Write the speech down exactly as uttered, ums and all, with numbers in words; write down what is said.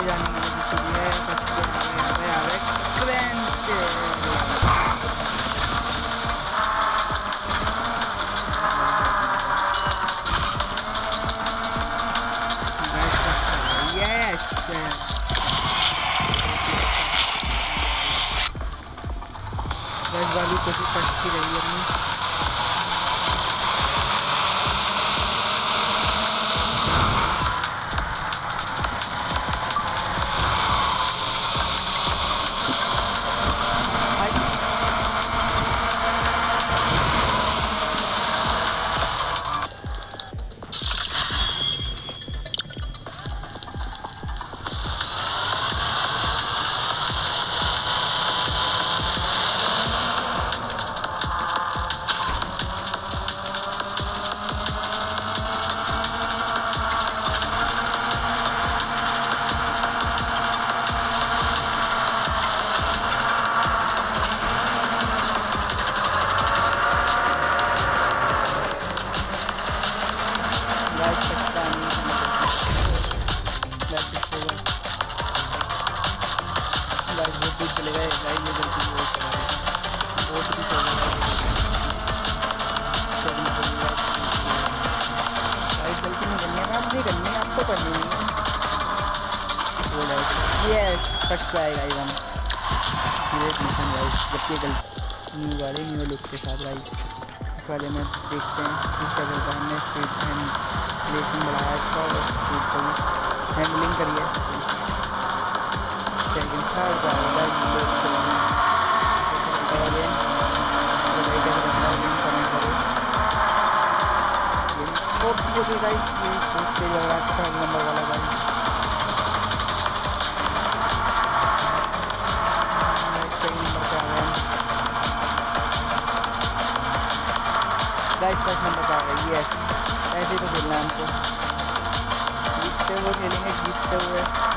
जाने वाली चुकी है। आ गए क्रेन से यस गैस वाली कोशिश करती रही है अपनी। फर्स्ट ट्राई गाइस हम ग्रेट मिशन गाइस। जबकि न्यू वाले न्यू लुक के साथ गाइस इस वाले में देखते हैं किस तरह का हमने स्पीड एंड रेसिंग बढ़ाया इसका और स्पीड को भी हैंडलिंग करी है। सेकंड थर्ड गाइस ये बहुत तेज लग रहा है थर्ड नंबर वाला गाइस। गाइस फर्स्ट नंबर पर आ गई है। ऐसे तो खेलना है हमको, जीतते हुए खेलेंगे, जीतते हुए।